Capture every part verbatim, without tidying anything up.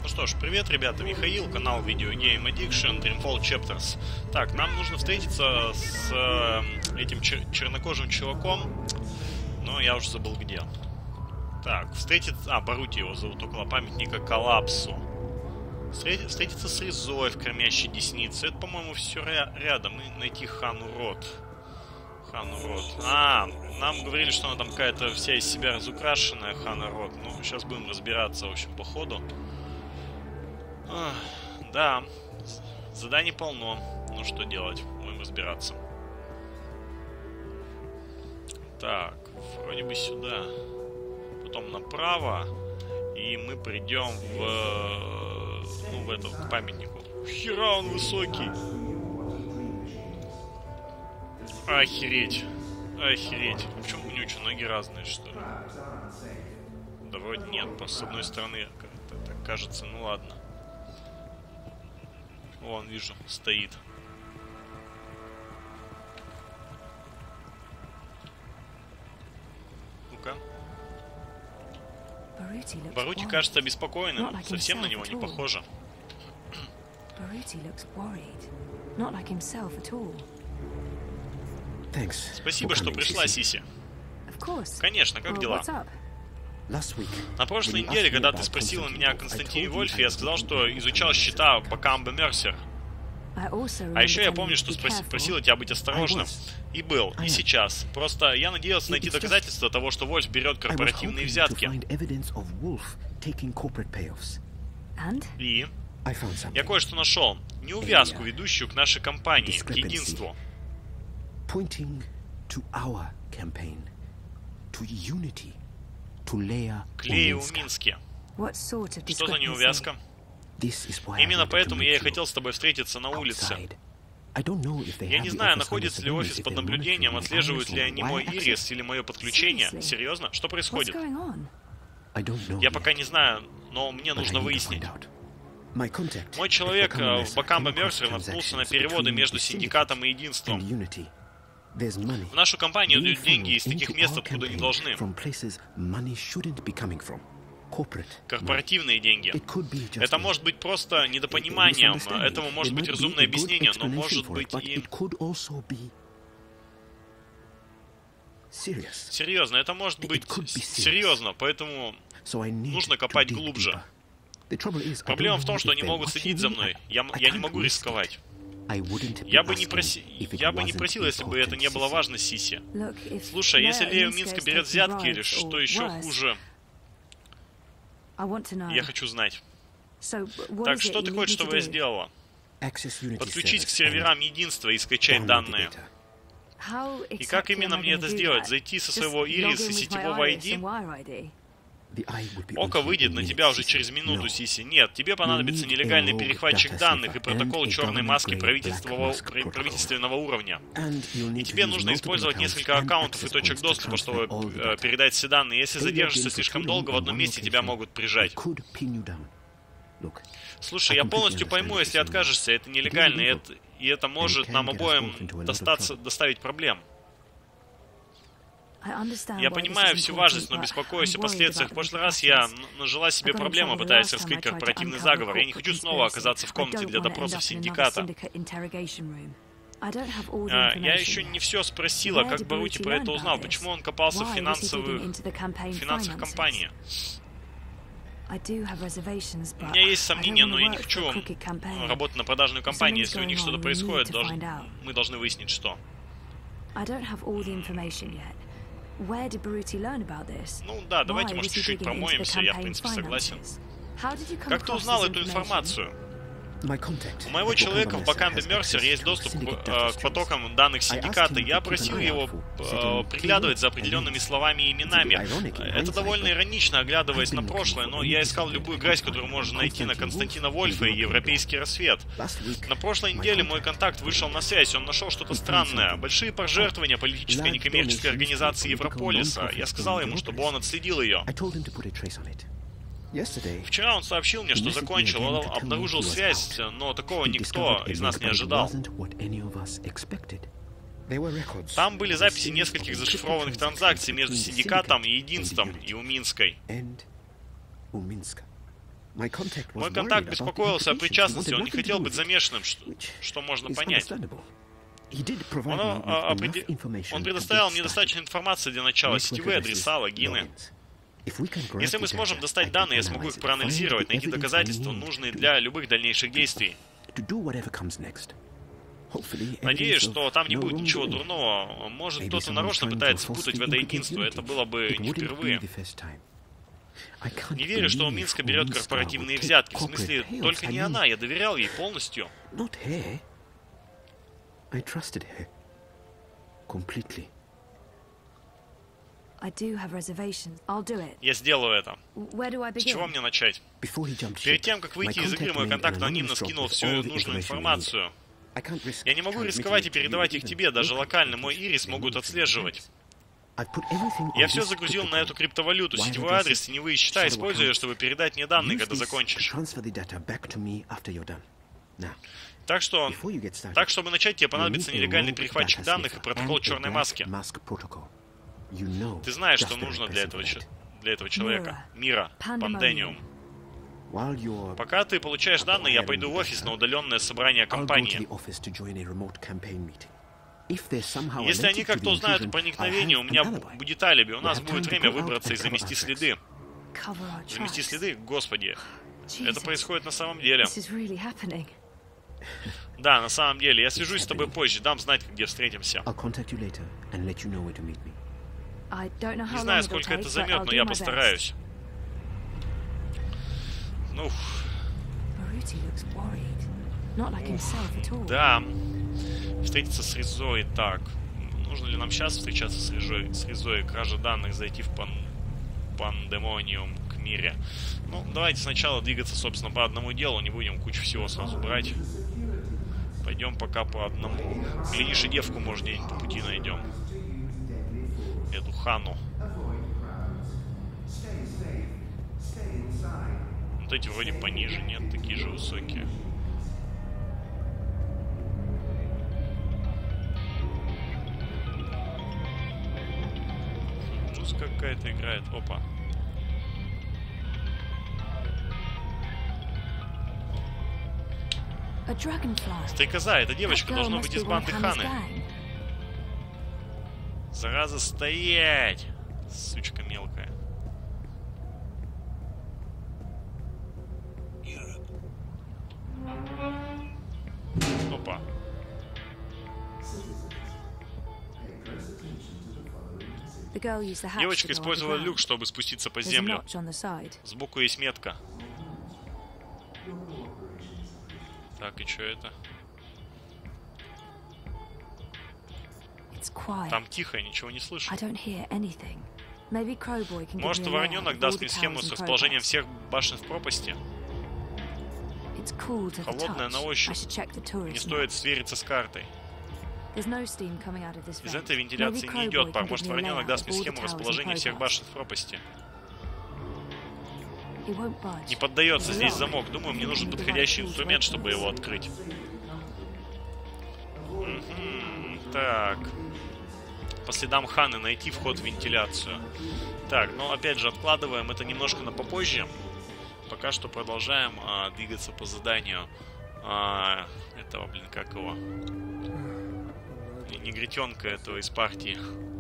Ну что ж, привет, ребята, Михаил, канал Video Game Addiction, Dreamfall Chapters. Так, нам нужно встретиться с э, этим чер чернокожим чуваком, но я уже забыл где. Так, встретиться... А, Барути его зовут, около памятника Коллапсу. Встретиться, встретиться с Резой в кормящей деснице. Это, по-моему, все ря рядом. И найти Хану Рот. Хану Рот. А, нам говорили, что она там какая-то вся из себя разукрашенная, Хана Рот. Ну, сейчас будем разбираться, в общем, по ходу. Ах, да, заданий полно. Ну, что делать? Будем разбираться. Так, вроде бы сюда. Потом направо. И мы придем в... Ну, в этот, к памятнику. Хера он высокий. Охереть. Охереть. Почему у него что, ноги разные, что ли? Да вроде нет, просто с одной стороны так кажется, ну ладно. Вон, вижу, стоит. Ну-ка. Барути кажется обеспокоенным. Совсем на него не похоже. Спасибо, что пришла, Сиси. Конечно, как дела? На прошлой неделе, когда ты спросила меня о Константине Вольфе, я сказал, что изучал счета Бакамбе Мерсер. А еще я помню, что спроси, просила тебя быть осторожным. И был, и сейчас. Просто я надеялся найти доказательства того, что Вольф берет корпоративные взятки. И я кое-что нашел. Неувязку, ведущую к нашей компании, к единству. К Лее в Минске. Что за неувязка? Именно поэтому я и хотел с тобой встретиться на улице. Я не знаю, находится ли офис под наблюдением, отслеживают ли они мой ирис или мое подключение. Серьезно? Что происходит? Я пока не знаю, но мне нужно выяснить. Мой человек в Бакамбе Мерсер наткнулся на переводы между синдикатом и единством. В нашу компанию идут деньги из таких мест, откуда не должны. Корпоративные деньги. Это может быть просто недопониманием, этому может быть разумное объяснение, но может быть и... Серьезно, это может быть серьезно, поэтому нужно копать глубже. Проблема в том, что они могут следить за мной. Я, я не могу рисковать. Я бы не проси... Я бы не просил, если бы это не было важно, Сиси. Слушай, если Лея в Минске берет взятки или что еще хуже... Я хочу знать. Так, что ты хочешь, чтобы я сделала? Подключить к серверам единства и скачать данные. И как именно мне это сделать? Зайти со своего ириса сетевого ай ди? Око выйдет на тебя уже через минуту, Сиси. Нет, тебе понадобится нелегальный перехватчик данных и протокол черной маски правительственного, правительственного уровня. И тебе нужно использовать несколько аккаунтов и точек доступа, чтобы э, передать все данные. Если задержишься слишком долго в одном месте, тебя могут прижать. Слушай, я полностью пойму, если откажешься. Это нелегально, и это, и это может нам обоим достаться, доставить проблем. Я понимаю всю важность, но беспокоюсь о последствиях. В прошлый раз я нажила себе проблемы, пытаясь раскрыть корпоративный заговор. Я не хочу снова оказаться в комнате для допросов синдиката. А, я еще не все спросила, как Барути про это узнал. Почему он копался в финансовых, финансах компании? У меня есть сомнения, но я не хочу работать на продажную компанию. Если у них что-то происходит, должен... мы должны выяснить, что. Ну да, давайте, может, чуть-чуть промоемся, я, в принципе, согласен. Как ты узнал эту информацию? У моего человека в Бакамбе Мерсер есть доступ к, э, к потокам данных синдиката. Я просил его э, приглядывать за определенными словами и именами. Это довольно иронично, оглядываясь на прошлое, но я искал любую грязь, которую можно найти на Константина Вольфа и Европейский рассвет. На прошлой неделе мой контакт вышел на связь, он нашел что-то странное. Большие пожертвования политической некоммерческой организации Европолиса. Я сказал ему, чтобы он отследил ее. Вчера он сообщил мне, что закончил, он обнаружил связь, но такого никто из нас не ожидал. Там были записи нескольких зашифрованных транзакций между синдикатом и единством и у Минской. Мой контакт беспокоился о причастности, он не хотел быть замешанным, что, что можно понять. Он, а, определ... он предоставил мне достаточно информации для начала, сетевые адреса, логины. Если мы сможем достать данные, я смогу их проанализировать, найти доказательства, нужные для любых дальнейших действий. Надеюсь, что там не будет ничего дурного. Может, кто-то нарочно пытается впутать в это единство. Это было бы не впервые. Не верю, что Минска берет корпоративные взятки. В смысле, только не она. Я доверял ей полностью. Я сделаю это. С чего мне начать? Перед тем, как выйти из игры, мой контакт анонимно скинул всю нужную информацию. Я не могу рисковать и передавать их тебе, даже локально мой ирис могут отслеживать. Я все загрузил на эту криптовалюту, сетевой адрес, теневые счета, используя ее, чтобы передать мне данные, когда закончишь. Так что, так чтобы начать, тебе понадобится нелегальный перехватчик данных и протокол черной маски. Ты знаешь, что нужно для этого, для этого человека. Мира. Пандемиум. Пока ты получаешь данные, я пойду в офис на удаленное собрание компании. Если они как-то узнают о проникновении, у меня будет алиби, у нас будет время выбраться и замести следы. Замести следы? Господи. Это происходит на самом деле. Да, на самом деле. Я свяжусь с тобой позже, дам знать, где встретимся. Не знаю, сколько это займет, но я постараюсь. Ну... Да. Встретиться с Ризой. Так. Нужно ли нам сейчас встречаться с Ризой? С Ризой, кража данных, зайти в пан... Пандемониум к Мире. Ну, давайте сначала двигаться, собственно, по одному делу. Не будем кучу всего сразу брать. Пойдем пока по одному. Глядишь, и девку, может, где-нибудь по пути найдем. Эту Хану. Вот эти вроде пониже, нет, такие же высокие. Музыка какая-то играет. Опа. Стрекоза, эта девочка должна быть из банды Ханы. Зараза, стоять! Сучка мелкая. Опа. Девочка использовала люк, чтобы спуститься по землю. Сбоку есть метка. Так, и что это? Там тихо, я ничего не слышу. Может, Вороненок даст мне схему с расположением всех башен в пропасти? Холодная на ощупь. Не стоит свериться с картой. Из этой вентиляции не идет пар. Может, Вороненок даст мне схему расположения всех башен в пропасти? Не поддается здесь замок. Думаю, мне нужен подходящий инструмент, чтобы его открыть. Угу. Так. По следам Ханы найти вход в вентиляцию. Так, ну опять же откладываем это немножко на попозже. Пока что продолжаем а, двигаться по заданию а, этого, блин, как его? Негритенка этого из партии.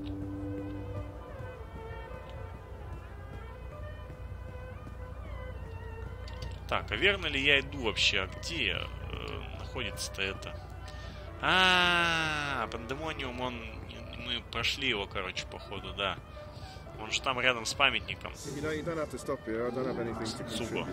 Так, а верно ли я иду вообще? А где э, находится-то это? А, -а, -а Пандемониум, он... Мы прошли его, короче, походу, да. Он же там рядом с памятником. Суба.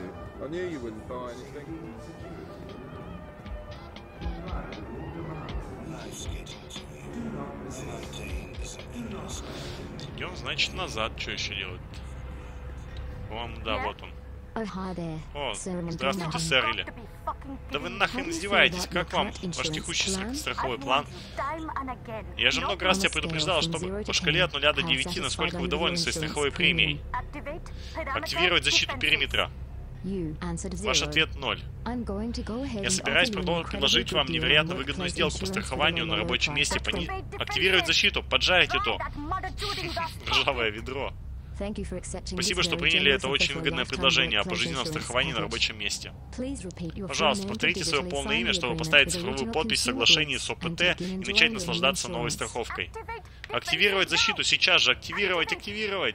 Идем, значит, назад. Что еще делать? По-моему, да, вот он. О, здравствуйте, сэр Илли. Да вы нахрен издеваетесь, как вам ваш текущий страховой план? Я же много раз тебя предупреждал, чтобы по шкале от нуля до девяти, насколько вы довольны своей страховой премией. Активировать защиту периметра. Ваш ответ ноль. Я собираюсь предложить вам невероятно выгодную сделку по страхованию на рабочем месте. Пони... Активировать защиту, поджарить эту ржавое ведро. Спасибо, что приняли это очень выгодное предложение о пожизненном страховании на рабочем месте. Пожалуйста, повторите свое полное имя, чтобы поставить цифровую подпись в соглашении с О П Т и начать наслаждаться новой страховкой. Активировать защиту! Сейчас же! Активировать! Активировать!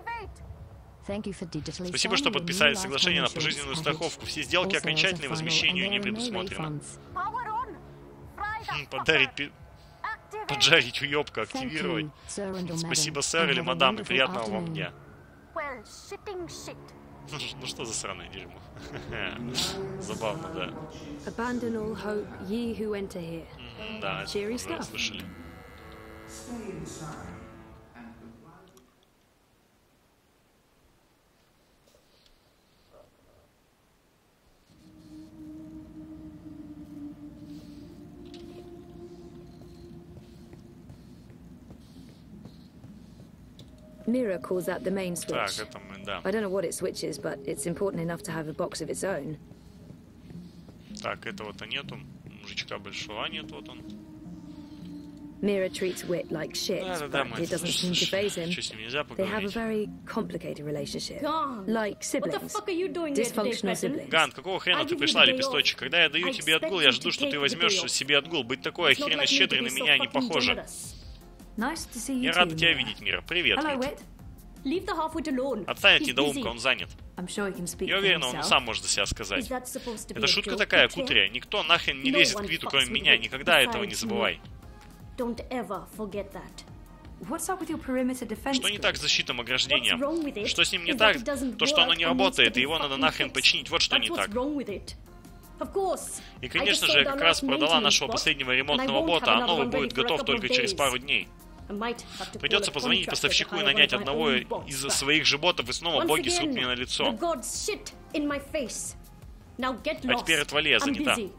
Спасибо, что подписали соглашение на пожизненную страховку. Все сделки окончательные, возмещению не предусмотрено. Подарить... Поджарить уёбка, активировать. Спасибо, сэр или мадам, и приятного вам дня. Ну что за сраное дерьмо? Забавно, да. Да, это мы уже слышали. Mira calls that the main switch. Так, это мы, да. I don't know what it switches, but it's important enough to have a box of its own. Так, этого-то нету. Мужичка большого нет, вот он. Mira treats Wit like shit, Да, да, да, but it doesn't seem to faze him. Что с ним нельзя They have a поговорить? very complicated relationship. Gone. Like siblings. What the fuck are you doing here today, Dysfunctional Preston? siblings. Ган, какого хрена ты пришла, лепесточек? Когда я даю тебе отгул, я жду, что ты возьмешь себе отгул. Быть такой охеренно щедрой на меня не похоже. Nice to see you Я too, рада тебя Mira. видеть, Мира. Привет, Hello, Вит. Wit. Leave the half-wit alone. Отстань от He's недоумка, busy. он занят. I'm sure he can speak Я for уверен, он himself. сам может за себя сказать. Is that supposed to be Это a шутка joke, такая, okay? Кутрия. Никто нахрен не No лезет one к Виту, fucks кроме with меня. Wit Никогда этого не besides забывай. me. Don't ever forget that. What's up with your perimeter defense? Что не так с защитным ограждением? What's wrong with it Что с ним не is так? that it doesn't То, что оно work не and needs работает, to и be его надо fucking нахрен fixed. починить. Вот что That's не what's так. wrong with it. Of course. И, I конечно just же, я sold как our раз last продала maintenance нашего spot, последнего and I ремонтного won't бота, have а another новый one будет ready for a готов couple только of через days. пару дней. I might have to Придется call a позвонить contractor to поставщику и hire нанять one of my одного own bots из back. своих же ботов, и снова Once боги again, срут мне на the лицо. gods shit in my face. Now get А lost. теперь отвали, я I'm занята. busy.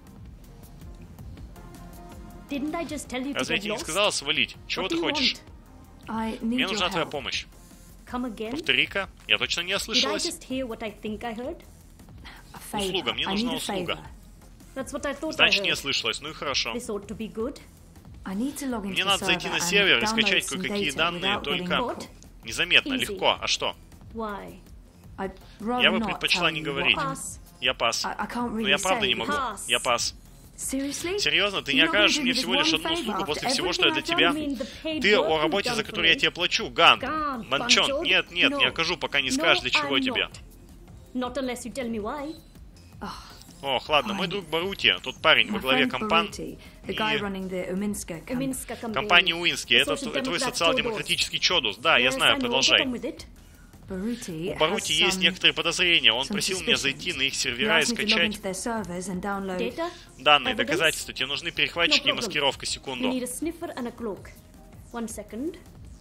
Didn't I just tell you to Разве я get тебе не lost? сказала свалить? Чего What ты do you хочешь? want? I need Мне your нужна твоя help. помощь. Come again? Повтори-ка. Я точно не Did I ослышалась. just hear what I think I heard? A favor. Услуга, мне I нужна need a услуга. favor. That's what I thought I Значит, не heard. ослышалась. Ну и хорошо. This ought to be good. I need to log into Мне the надо зайти server на and сервер и download скачать some кое-какие data данные, without getting только caught. незаметно, Easy. легко. А что? Why? I'd rather Я бы not предпочла tell не you говорить. what I'm- Pass. Я пас. I, I can't Но really я правда say. не могу. Pass. Я пас. Seriously? Серьезно, ты You're не not gonna окажешь do мне me this всего лишь one одну favor услугу после after всего, что я для everything I've тебя... done? You mean the paid Ты work о you've работе, done за for которую я me? тебе плачу, Ган. Gone, Манчон. Банчон. Нет, нет, No. не окажу, пока не No, скажешь, для чего I'm тебе. not. Not unless you tell me why. Ох, ладно, мой друг Барути, тот парень во My главе friend компан... Baruti, the guy и- running the Uminska company. Uminska campaign. Компании Уински. The Это social т- твой democrat социал-демократический чёдус. Да, я Yes, знаю, I know. Get продолжай. on with it. Baruti У Барути has есть some- некоторые подозрения. Он some просил меня suspicions. зайти на их He сервера и asked me to log скачать into their servers and download. Data? данные, Evidence? доказательства. Тебе нужны перехватчики No и problem. маскировка. You Секунду. need a sniffer and a cloak. One second.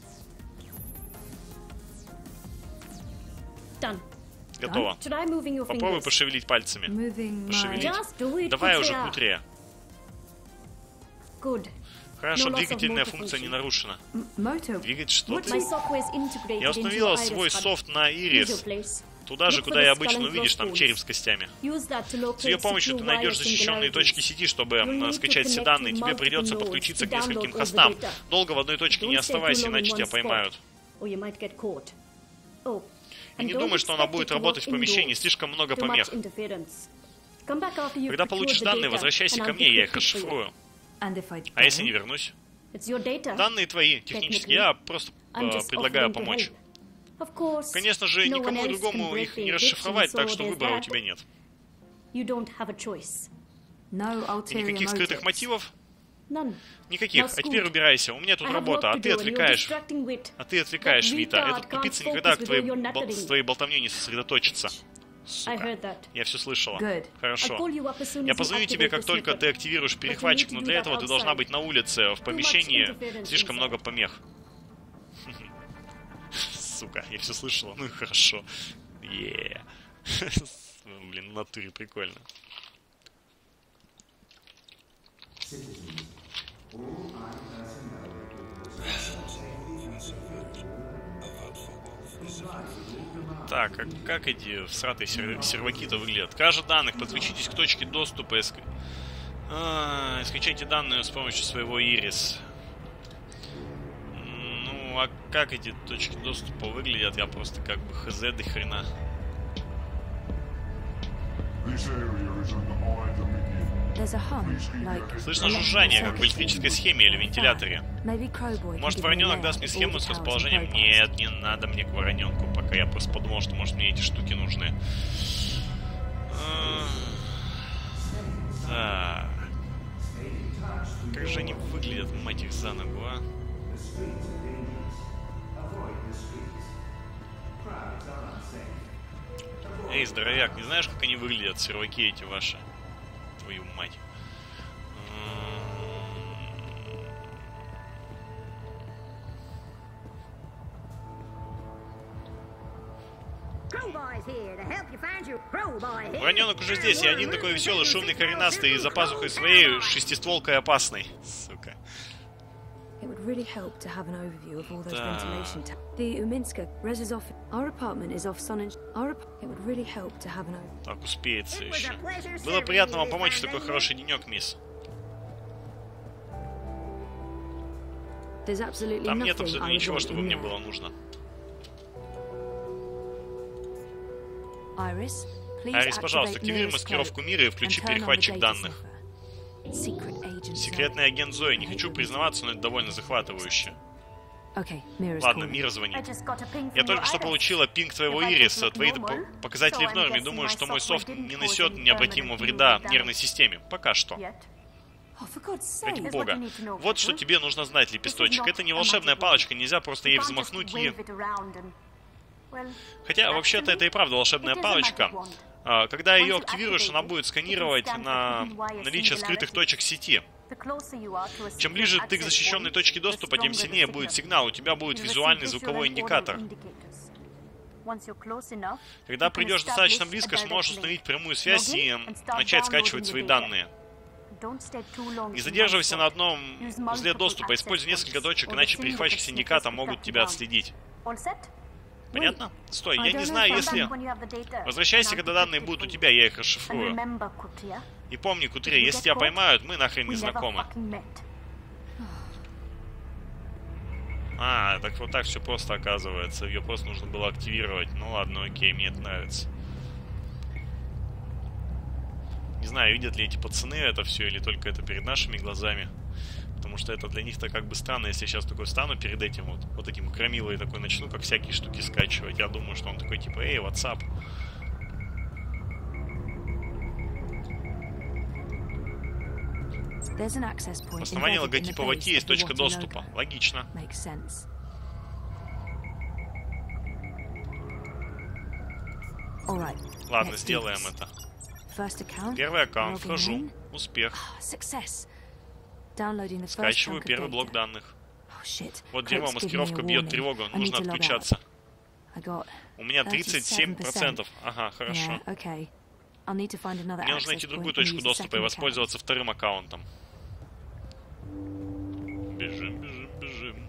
Done. Готово. Try moving your Попробуй fingers. пошевелить пальцами. Moving my... Пошевелить. Just do it, Давай уже, Kutria. Кутрия. Good. Хорошо, No loss of двигательная motor функция не function. нарушена. M- motor... Двигать что What ты? My software is integrated Я into установила your свой iris hub. софт на Here's your Ирис. place. Туда же, Look for куда the я skull обычно and увидишь, там crossbones. череп с костями. Use that to locate С ее помощью ты secure найдешь wireless защищенные singularities. точки сети, чтобы You'll м, need to скачать все connect данные. to Тебе multiple придется nodes подключиться to к нескольким download all the хостам. data. Долго в одной точке не Don't stay too оставайся, long in иначе one тебя spot, поймают. or you might get caught. Oh, И and не don't думай, что она expect будет it to работать в work помещении, indoors. слишком много Too much помех. interference. Come back after you've Когда procured получишь the данные, data, возвращайся and ко I'll мне, я fix их it for you. расшифрую. And if I А если не don't? вернусь? It's your data. Данные твои, технически. Technically, Я просто I'm э, just предлагаю offering to помочь. help. Of course, Конечно же, no никому one else другому can их break не the расшифровать, encryption, так so что there's выбора у that. тебя нет. You don't have a choice. No И ulterior никаких скрытых motives. мотивов? None. Никаких. Now А теперь scoot. убирайся. У меня I тут have работа, work а to ты do, and you're отвлекаешь. distracting Wit. А ты отвлекаешь That Вита. retard Этот can't тупица focus никогда к with твоей, all your бол- nattering. с твоей болтовней не сосредоточится. I Сука. heard that. Я все слышала. Good. I'll Хорошо. call you up as soon Я as you позвоню тебе, activate как the только sniffer. ты активируешь But you перехватчик, need to но do для that этого ты должна outside. быть на улице, в much помещении. interference Слишком inside. много помех. Сука, я все слышала. Ну и хорошо. Е. Блин, в натуре прикольно. Так, а как эти всратые сер- серваки-то выглядят? Кажа данных, подключитесь к точке доступа и ск- а, и скачайте данные с помощью своего Ирис. Ну, Ну а как эти точки доступа выглядят, я просто как бы хз до хрена. Слышно жужжание, как в электрической схеме или вентиляторе. Может, вороненок даст мне схему с расположением? Нет, не надо мне к вороненку, пока я просто подумал, что, может, мне эти штуки нужны. Так. Как же они выглядят, мать их за ногу, а? Эй, здоровяк, не знаешь, как они выглядят, серваки эти ваши? Твою мать. Вороненок уже здесь, и один такой веселый, шумный, коренастый, и за пазухой своей шестистволкой опасной. Сука. It would really help to have an overview of all those ventilation tabs. The Uminska Rez's office. Our apartment is off Sonnensch. Our It would really help to have an overview. Так, успеется еще. Было приятно вам помочь в такой хороший денек, мисс. Там нет абсолютно ничего, что бы мне было нужно. Айрис, Айрис, пожалуйста, активируй маскировку мира и включи перехватчик данных. Секретный агент Зои. Не хочу признаваться, но это довольно захватывающе. Ладно, Мира звонит. Я только что получила пинг твоего Ириса. Твои показатели в норме. Думаю, что мой софт не несет необратимого вреда нервной системе. Пока что. Ради бога. Вот что тебе нужно знать, лепесточек. Это не волшебная палочка. Нельзя просто ей взмахнуть и... Хотя, вообще-то, это и правда волшебная палочка. Когда ее активируешь, она будет сканировать на наличие скрытых точек сети. Чем ближе ты к защищенной точке доступа, тем сильнее будет сигнал. У тебя будет визуальный звуковой индикатор. Когда придешь достаточно близко, сможешь установить прямую связь и начать скачивать свои данные. Не задерживайся на одном узле доступа. Используй несколько точек, иначе перехватчик синдиката могут тебя отследить. Понятно? Стой, я не знаю, если... Возвращайся, когда данные будут у тебя, я их расшифрую. И помни, Кутри, если тебя поймают, мы нахрен не знакомы. А, так вот так все просто оказывается. Ее просто нужно было активировать. Ну ладно, окей, мне это нравится. Не знаю, видят ли эти пацаны это все, или только это перед нашими глазами. Потому что это для них-то как бы странно, если я сейчас такой встану перед этим вот, вот этим громилой такой начну, как всякие штуки скачивать. Я думаю, что он такой типа, эй, WhatsApp. В основании логотипа ВАТИ есть точка доступа. Логично. Ладно, сделаем это. Первый аккаунт, вхожу. Успех. Скачиваю первый блок данных. Вот дерьмо, маскировка бьет тревогу. Нужно отключаться. У меня тридцать семь процентов. Ага, хорошо. Мне нужно найти другую точку доступа и воспользоваться вторым аккаунтом. Бежим, бежим, бежим.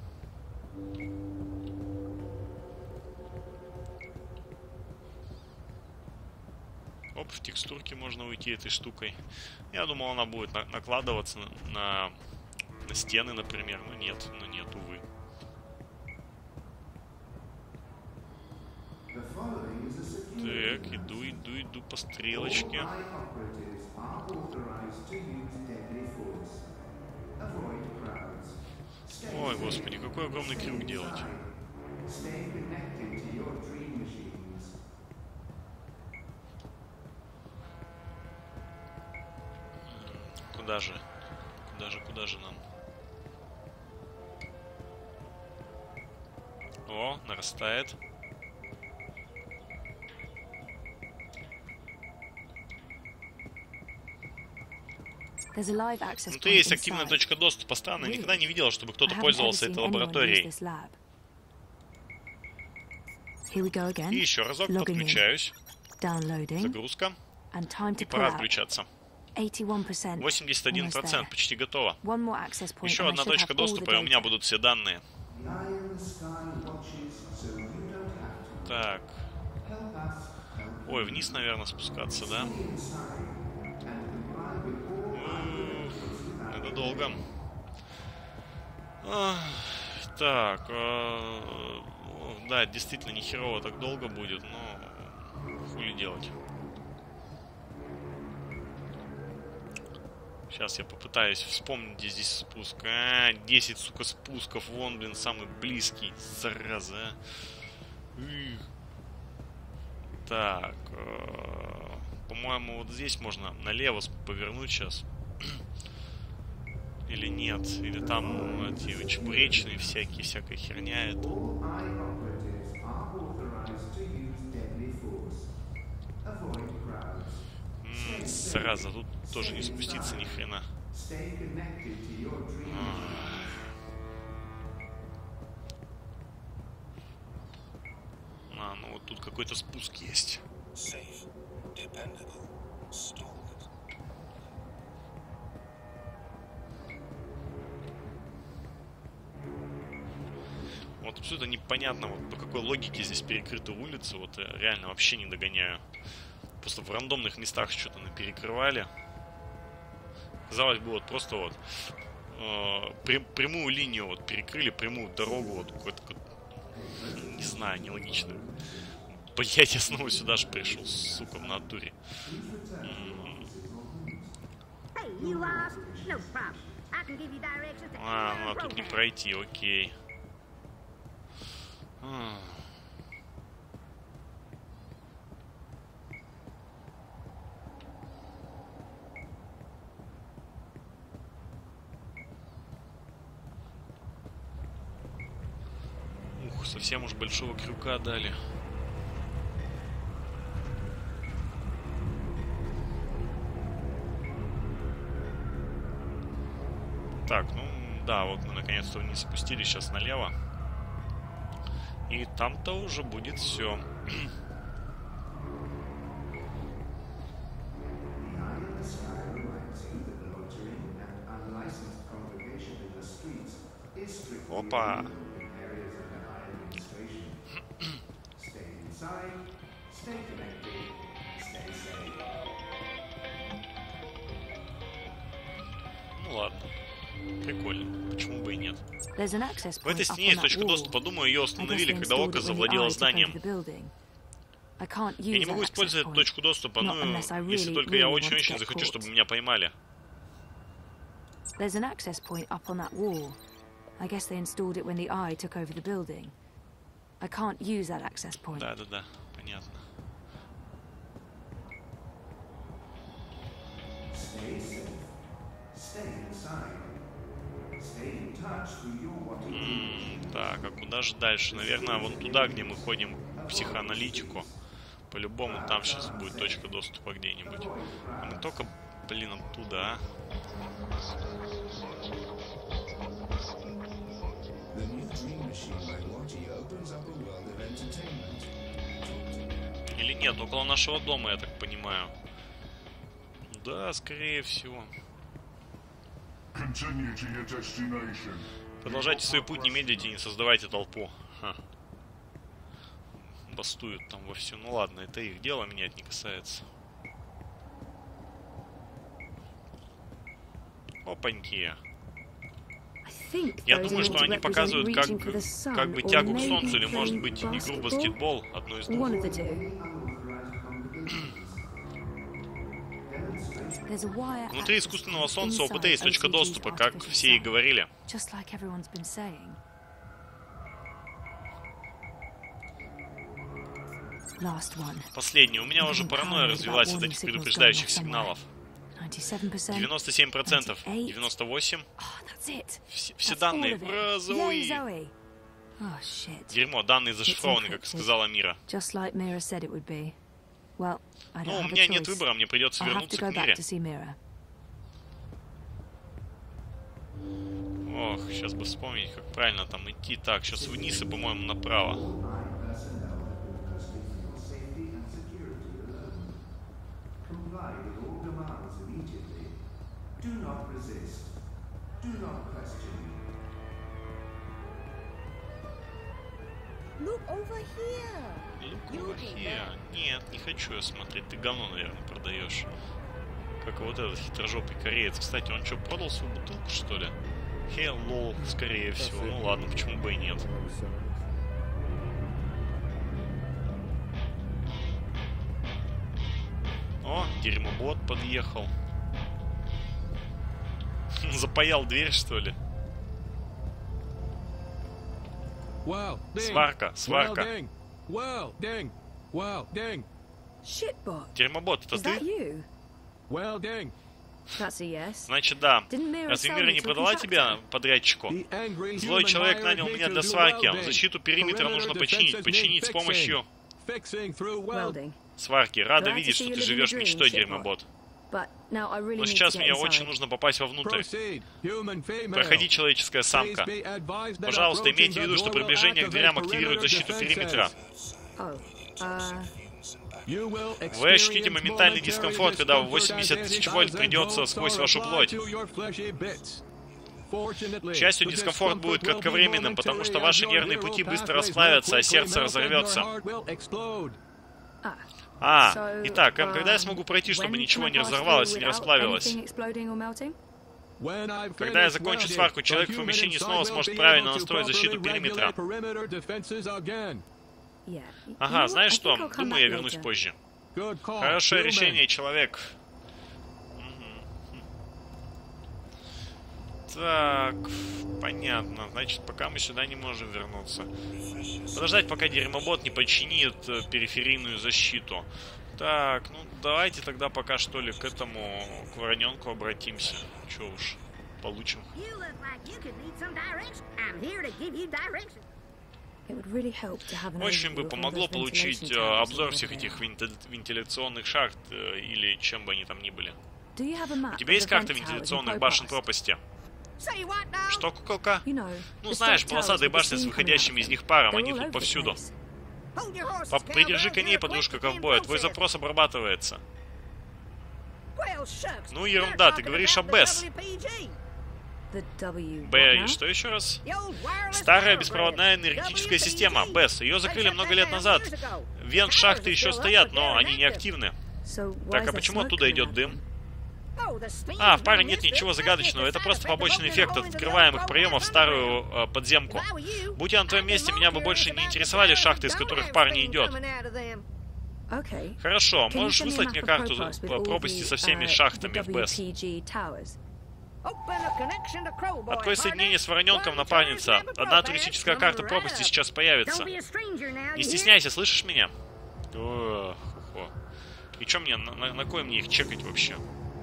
Оп, в текстурке можно уйти этой штукой. Я думал, она будет на накладываться на, на, на стены, например. Но нет, но нет, увы. Так, иду, иду, иду по стрелочке. Ой, господи, какой огромный крюк делать. Куда же? Куда же, куда же нам? О, нарастает. Внутри есть активная точка доступа. Странно, я никогда не видела, чтобы кто-то пользовался этой лабораторией. И еще разок подключаюсь. Загрузка. И пора отключаться. восемьдесят один процент, почти готово. Еще одна точка доступа, и у меня будут все данные. Так. Ой, вниз, наверное, спускаться, да? Ух, это долго. Ах, Так, э, да, действительно, не херово так долго будет, но хули делать. Сейчас я попытаюсь вспомнить, где здесь спуск. А, десять, сука, спусков. Вон, блин, самый близкий. Зараза, а. Так. Э, по-моему, вот здесь можно налево повернуть сейчас. Или нет. Или там эти чебуречные всякие, всякая херня это. Ммм, зараза, тут тоже не спуститься ни хрена. А, ну вот тут какой-то спуск есть. Вот абсолютно непонятно, вот по какой логике здесь перекрыты улицы. Вот я реально вообще не догоняю. Просто в рандомных местах что-то перекрывали. Казалось бы, вот просто вот э, прям, прямую линию вот перекрыли, прямую дорогу, вот какой-то, не знаю, нелогично. Блять, я снова сюда же пришел, сука, в натуре. А, ну а тут не пройти, окей. А. Ух, совсем уж большого крюка дали. Так, ну да, вот мы наконец-то вниз спустились, сейчас налево. И там-то уже будет все. Опа! Ну ладно. Прикольно. Почему бы и нет? В этой стене есть точка доступа. Думаю, ее установили, когда Око завладело зданием. Я не могу использовать эту точку доступа, ну, если только я очень-очень захочу, чтобы меня поймали. Да-да-да, понятно. М-м, так, а куда же дальше? Наверное, вон туда, где мы ходим в психоаналитику. По-любому там сейчас будет точка доступа где-нибудь. А мы только, блин, оттуда, а? Или нет, около нашего дома, я так понимаю. Да, скорее всего. Продолжайте свой путь, не медлите, не создавайте толпу. Ха. Бастуют там вовсю. Ну ладно, это их дело, меня это не касается. Опаньки. Я думаю, что они показывают как, как бы тягу к солнцу, или может быть игру в баскетбол, одно из двух. Внутри искусственного солнца ОПТ есть точка доступа, как все и говорили. Последний. У меня уже паранойя развилась от этих предупреждающих сигналов. девяносто семь процентов. девяносто восемь процентов. Все, все данные. Ура, Зои! Дерьмо, данные зашифрованы, как сказала Мира. Ну, у меня нет выбора, мне придется вернуться к Мире. Ох, сейчас бы вспомнить, как правильно там идти. Так, сейчас вниз и, по-моему, направо. Look over here. Нет, не хочу я смотреть. Ты говно, наверное, продаешь. Как вот этот хитрожопый кореец. Кстати, он что, продал свою бутылку, что ли? Hello, скорее всего. Ну ладно, почему бы и нет. О, дерьмобот подъехал. Запаял дверь, что ли? Сварка, сварка. Shitbot. Дерьмобот, это Is that ты? you? That's a yes. Значит, да. Didn't Mira Разве sell Мира you не to a продала contractor? тебя подрядчику? Злой человек нанял меня для сварки. Защиту периметра нужно починить. Починить с помощью Welding. сварки. Рада Glad to видеть, see что you ты living живешь the dream, мечтой, shitbot. дерьмобот. But now I really Но need сейчас to мне get очень inside. нужно попасть вовнутрь. Проходи, человеческая самка. Пожалуйста, имейте в виду, что приближение к дверям активирует защиту периметра. Oh, uh, Вы ощутите моментальный дискомфорт, когда восемьдесят тысяч вольт придется сквозь вашу плоть. К счастью, дискомфорт будет кратковременным, потому что ваши нервные пути быстро расплавятся, а сердце разорвется. ah. А, So, итак, Эм, когда я um, смогу пройти, чтобы when ничего can I не pass разорвалось и through не without расплавилось? anything exploding or melting? Когда я закончу сварку, человек в помещении снова сможет правильно настроить защиту периметра. Yeah. Ага, You know знаешь what? I что? think I'll come Думаю, я back вернусь later. позже. Хорошее решение, человек. Так, понятно. Значит, пока мы сюда не можем вернуться. Подождать, пока дерьмобот не починит э, периферийную защиту. Так, ну давайте тогда пока что ли к этому, к вороненку обратимся. Чё уж, получим. You look like you could need some direction. I'm here to give you direction. It would really help to have an Очень overview бы of all помогло those получить ventilation э, towers обзор over всех there. этих венти- вентиляционных шахт э, или чем бы они там ни были. Do you have a map У тебя of есть the карта vent towers in вентиляционных башен Popast? пропасти? Say what now? Что, куколка? You know, Ну, the знаешь, stock полосатые towers with the башни с steam coming выходящими out из of них them. паром, They're они all тут over the повсюду. place. Hold your horses, Пап, придержи cowbell. коней, You're подружка quick to ковбоя. Твой process. запрос обрабатывается. Well, shucks. Ну, You're ерунда, ты talking говоришь о about the Бесс. дабл ю пи джи. The W. Б, what и now? что еще раз? The old wireless Старая power беспроводная grid. энергетическая дабл ю пи джи. система. Бесс, ее закрыли They shut много that лет down назад. years ago. Вент The шахты towers are еще still up, стоят, but но they're они не inactive. активны. So why Так, is а there почему smoke оттуда coming идет out of дым? them? Oh, the steam А, в is паре no нет mystery. ничего That's загадочного. just Это a просто side effect побочный of эффект going от into the открываемых old проемов в underground. старую э, подземку. If I were you, Будь я на твоем I'd be месте, more меня бы curious больше не about the интересовали towers шахты, из that которых don't пар have не steam идет. coming out of them. Okay. Хорошо, Can you можешь send me a выслать map мне of карту Popast with по all пропасти the, со всеми uh, шахтами the в Бесс? W P G towers? Open a connection to Crowboy, Открой partner. соединение с вороненком, One напарница. charge map of Одна Popast туристическая coming карта right пропасти up. сейчас появится. Don't be a stranger now, Не you hear? стесняйся, слышишь меня? Ох, хо. И чё мне, на, на, на кой мне их чекать вообще?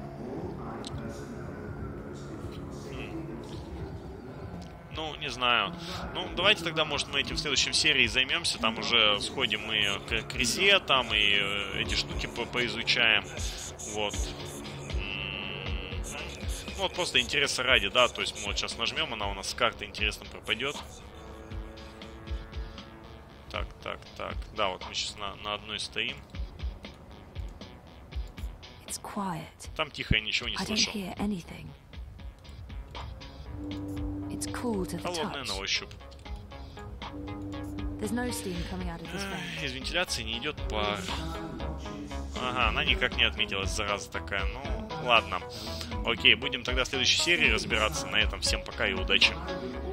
М. Ну, не знаю. Ну, давайте тогда, может, мы этим в следующем серии займемся. Там уже сходим мы к, к Резе, там и э, эти штуки по поизучаем. Вот. М. Ну, вот просто интереса ради, да. То есть мы вот сейчас нажмем, она у нас с карты интересно пропадет. Так, так, так. Да, вот мы сейчас на, на одной стоим. It's quiet. Там тихо, я ничего не I don't слышу. hear anything. It's cool to the Холодная touch. на ощупь. There's no steam coming out of this vent. Эх, из вентиляции не идет пар. Ага, она никак не отметилась, зараза такая. Ну, ладно. Окей, будем тогда в следующей серии разбираться. На этом всем пока и удачи.